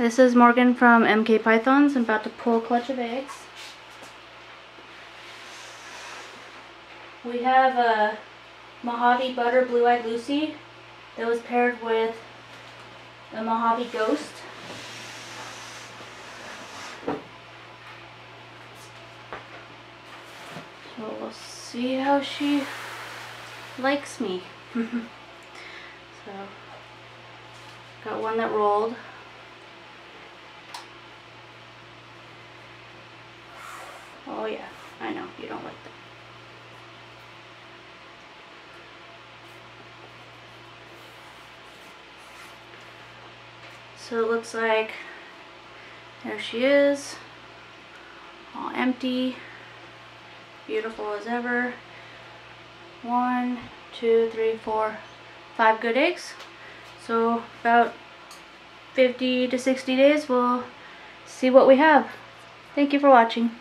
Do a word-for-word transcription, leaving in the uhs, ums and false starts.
This is Morgan from M K Pythons. I'm about to pull a clutch of eggs. We have a Mojave Butter Blue-Eyed Lucy that was paired with a Mojave Ghost. So we'll see how she likes me. So, got one that rolled. Oh yeah, I know, you don't like that. So it looks like there she is, all empty, beautiful as ever. One, two, three, four, five good eggs. So about fifty to sixty days we'll see what we have. Thank you for watching.